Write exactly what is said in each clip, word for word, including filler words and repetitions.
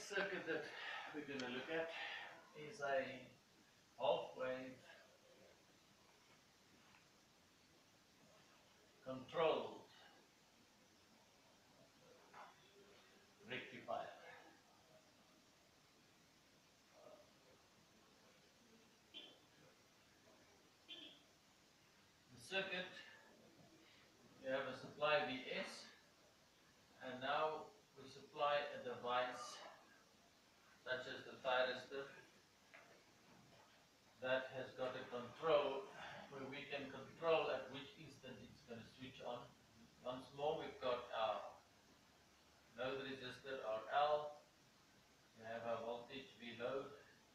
next circuit that we're going to look at is a half wave controlled rectifier. The circuit, you have a supply V S, and now we supply a device such as the thyristor that has got a control where we can control at which instant it's going to switch on. Once more, we've got our load resistor, our L, we have our voltage V load,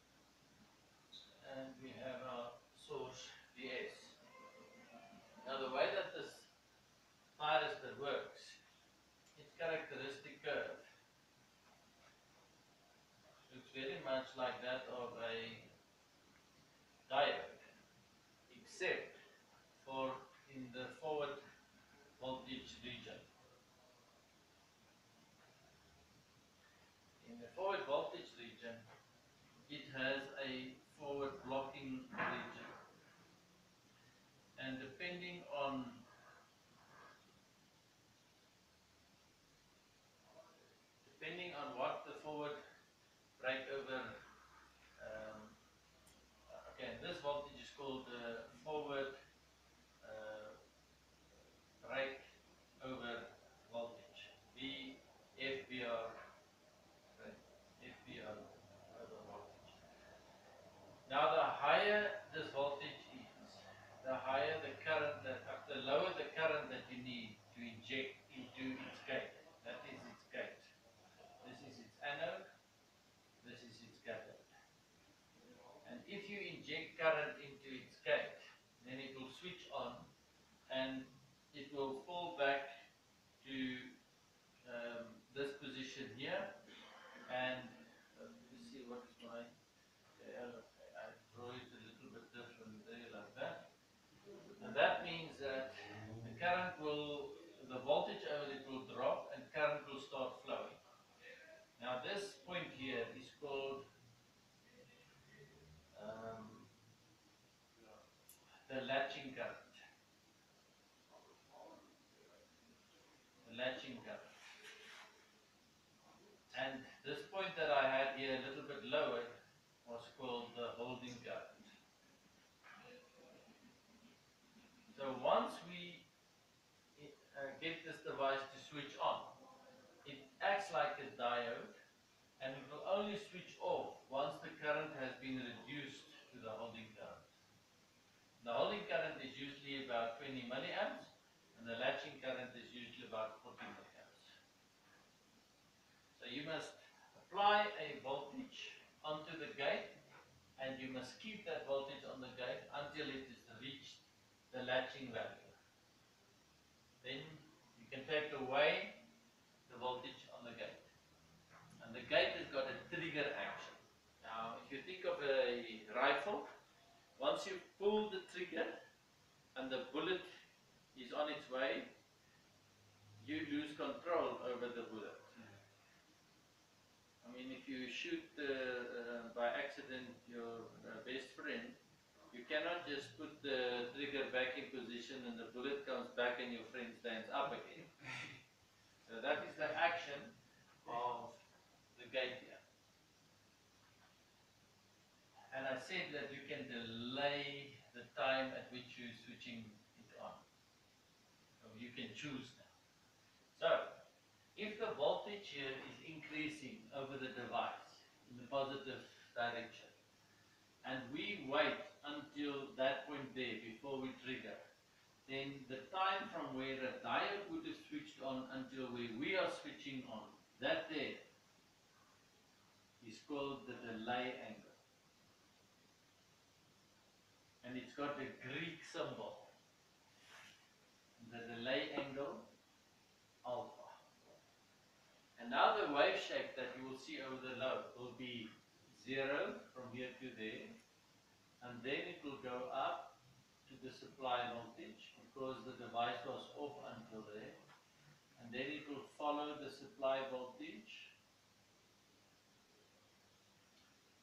and we have our source V S. Now the way that this thyristor works, its characteristic curve looks very much like that of a diode, except for in the forward voltage region. In the forward voltage region, it has a forward blocking region, and depending on depending on what the forward breakover, um, okay, this voltage is called the forward uh, break over voltage, V F B R, right, F B R over voltage. Now the higher this voltage is, the higher the current, that, uh, the lower the current that you need to inject into its gate. That is its gate. This is its anode, this is its cathode. And if you inject current into its gate, then it will switch on and it will fall back to um, this position here. And uh, let me see what is my, okay, I draw it a little bit different there like that. And that means that the current will, the voltage over it will drop and current will start flowing. Now this point here is called um, the latching current. The latching current. And this point that I had here a little bit lower was called the holding current. So once we uh, get this device to switch on, it acts like a diode, and it will only switch off once the current has been reduced to the holding current. The holding current is usually about twenty milliamps, and the latching current is usually about forty milliamps. So you must apply a voltage onto the gate, and you must keep that voltage on the gate until it has reached the latching value. Then you can take away the voltage on the gate. And the gate has got a trigger action. Now, if you think of a rifle, once you pull the trigger and the bullet is on its way, you lose control over the bullet. I mean, if you shoot uh, uh, by accident your uh, best friend, you cannot just put the trigger back in position and the bullet comes back and your friend stands up again. So that is the action of the gate here. And I said that you can delay the time at which you're switching it on. So you can choose now. So, if the voltage here is increasing over the device in the positive direction, and we wait until that point there before we trigger, then the time from where a diode would have switched on until where we are switching on, that there is called the delay angle. And it's got a Greek symbol. The delay angle, alpha. And now the wave shape that you will see over the load will be zero from here to there, and then it will go up to the supply voltage because the device was off until there, and then it will follow the supply voltage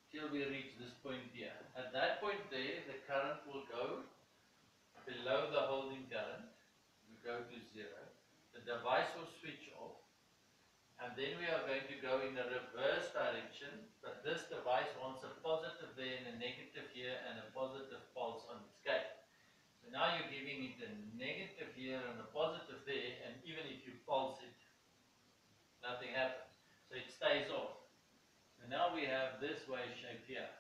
till we reach this point here. At that point there, the current will go below the holding current, we go to zero. The device will switch off, and then we are going to go in the reverse direction, but this device wants a positive there and a negative here and a positive pulse on its gate. So now you're giving it a negative here and a positive there, and even if you pulse it, nothing happens. So it stays off. So now we have this wave shape here.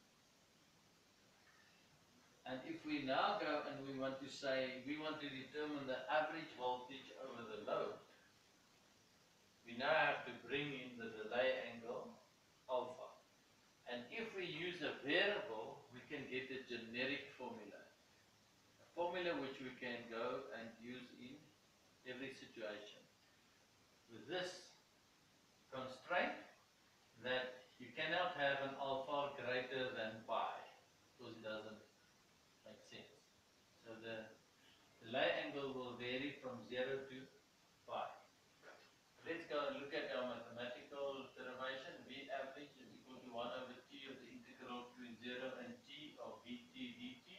And if we now go and we want to say, we want to determine the average voltage over the load, we now have to bring in the delay angle, alpha. And if we use a variable, we can get a generic formula. A formula which we can go and use in every situation. With this constraint that you cannot have an alpha greater than pi, because it doesn't make sense. So the delay angle will vary from zero to pi. Let's go and look at our mathematical derivation. V average is equal to one over t of the integral between zero and t of vt dt.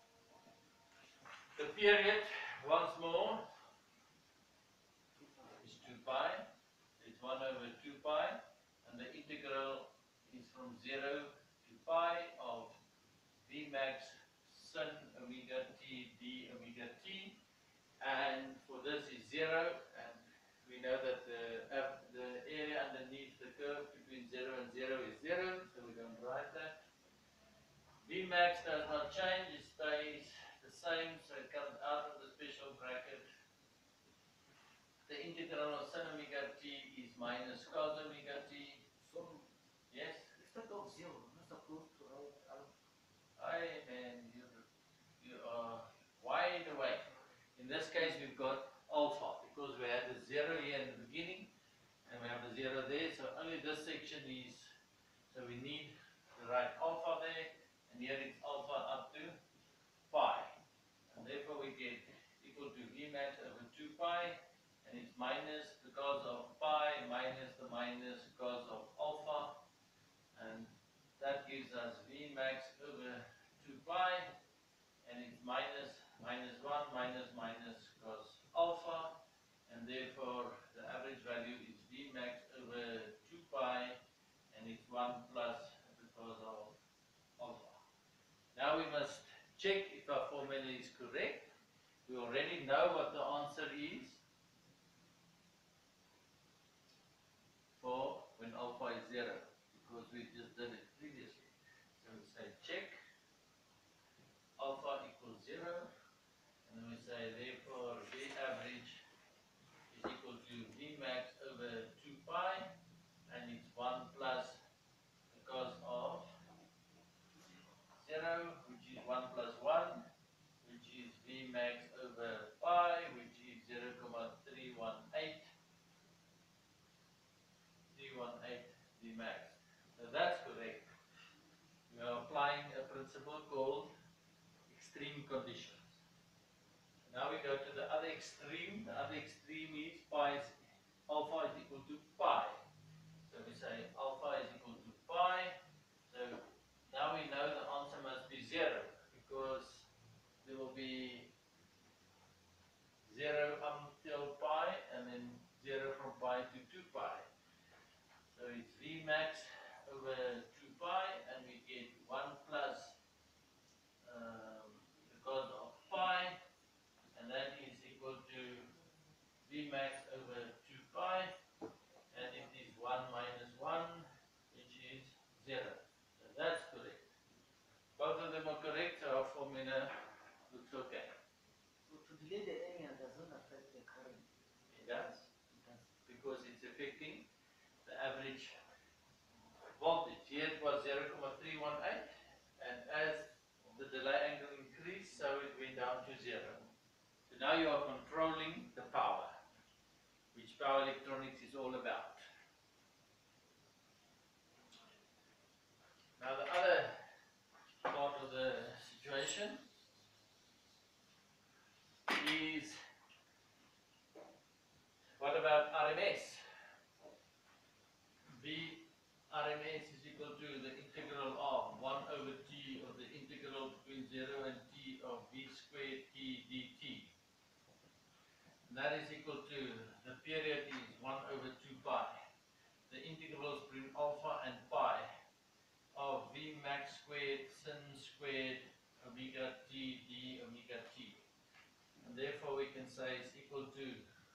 The period, once more, is two pi. It's one over two pi. And the integral is from zero to pi of v max sin omega t d omega t. And for this is zero. And we know that the, uh, the area underneath the curve between zero and zero is zero, so we don't write that. V max does not change, it stays the same, so it comes out of the special bracket. The integral of sin omega t is minus cos omega t. So, Yes? instead of zero, we're supposed to write alpha. I man, you, you are wide awake. In this case, we've got alpha, because we had the zero here in the beginning, and we have the zero there, so only this section is, so we need to write alpha there, and here it's alpha up to pi, and therefore we get equal to V max over two pi, and it's minus the cos of pi minus the minus cos of alpha, and that gives us V max over two pi, and it's minus minus one minus minus cos alpha, and therefore the average value is V max over two pi, and it's one plus the cos of alpha. Now we must check if our formula is correct. We already know what the answer is for when alpha is zero, because we just did it previously. So we say check alpha equals zero, and then we say therefore V average is equal to V max over two pi, and it's one plus the cos of zero, which is one plus one, which is V max over pi, which is zero point three one eight, three one eight V max. So that's correct. We are applying a principle called extreme conditions. Now we go to the other extreme. The other extreme is pi is, alpha is equal to pi. So we say alpha is equal to pi. So now we know the answer must be zero, because there will be zero until pi, and then zero from pi to two pi. So it's V max over two pi, and we get one plus um, the cos of pi, and that is equal to V max over two pi, and it is one minus one, which is zero. So that's correct. Both of them are correct, so our formula looks okay. So to delay the area does not affect the current. It does, It does. because it's affecting the average voltage. Here it was zero point three one eight, and as the delay angle increased, so it went down to zero. So now you are controlling the power, which power electronics is all about. Now the other part of the situation is, what about R M S? V R M S is equal to the integral of V squared T dt. And that is equal to, the period is one over two pi. The integrals between alpha and pi of V max squared sin squared omega t d omega t. And therefore we can say it's equal to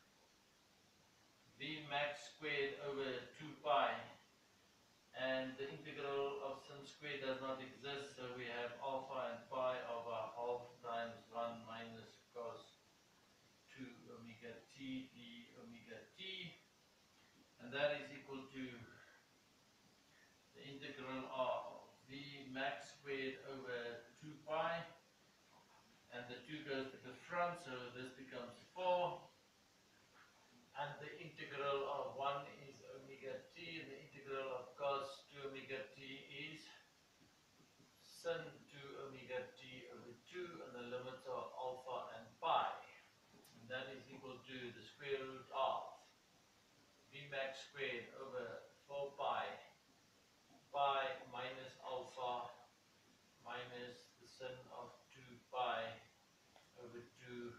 V max squared over two pi, and the integral of sin squared does not exist, so we have alpha and pi of a half times one minus cos two omega t d omega t, and that is equal to the integral of V max squared over two pi, and the two goes to the front, so this becomes four, and the integral of one is omega t, and the integral of cos two omega t is sin two omega t over two, and the limits are alpha and pi, and that is equal to the square root of V max squared over four pi, pi minus alpha minus the sin of two pi over two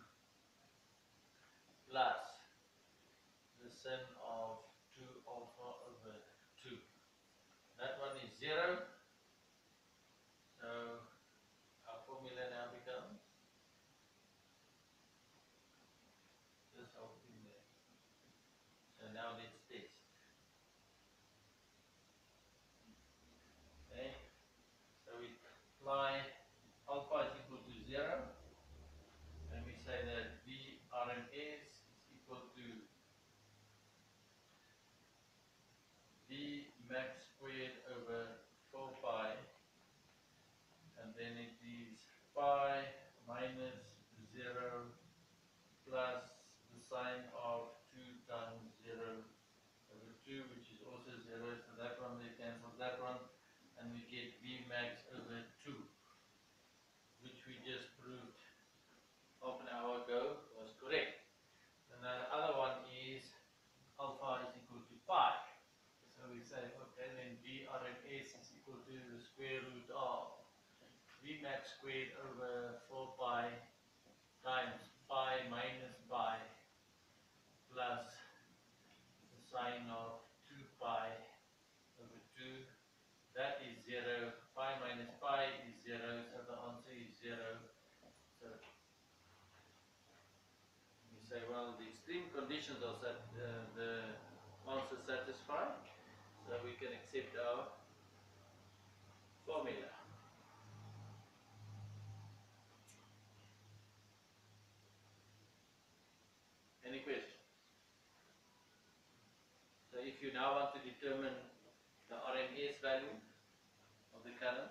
plus the sin of two alpha over two. That one is zero. So our formula now becomes this whole thing there. So now let's test. Okay. So we apply alpha is equal to zero, and we say that V R M S is equal to V max squared over four pi, and then it is pi minus zero plus the sine of two times zero over two, which is also zero, so that one they cancel that one, and we get V max over two, which we just proved half an hour ago was correct. And the other one is alpha is equal to pi. So we say, okay, then V R M S is equal to the square root of V max squared over four pi times pi minus pi plus the sine of two pi over two. That is zero. Pi minus pi is zero, so the answer is zero. So we say, well, the extreme conditions are set, uh, the answer satisfied, so we can accept our formula. Any questions? So if you now want to determine the R M S value of the current,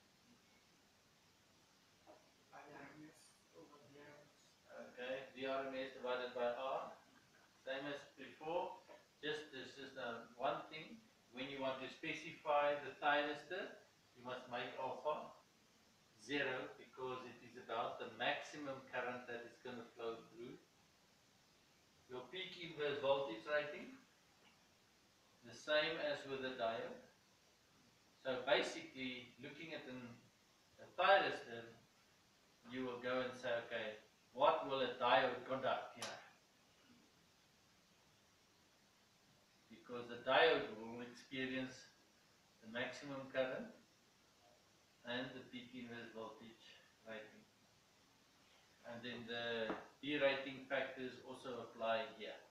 okay, V R M S divided by R, same as before, just this is now one thing. When you want to specify the thyristor, you must make alpha zero, because it is about the maximum current that is going to flow through. Your peak inverse voltage rating, the same as with the diode. So basically, looking at an, a thyristor, you will go and say, okay, what will a diode conduct here? Because the diode will experience the maximum current and the peak inverse voltage rating. And then the derating factors also apply here.